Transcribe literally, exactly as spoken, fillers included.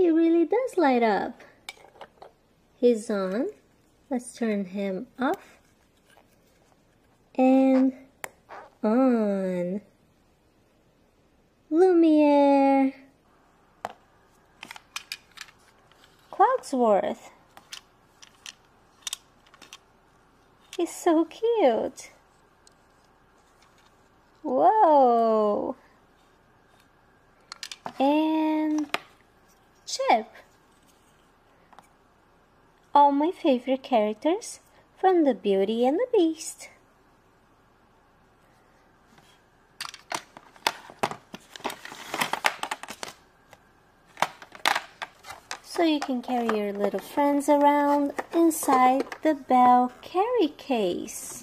he really does light up. He's on. Let's turn him off. And on. Lumiere. Cogsworth. He's so cute. Whoa. And Chip. All my favorite characters from the Beauty and the Beast. So you can carry your little friends around inside the Belle carry case.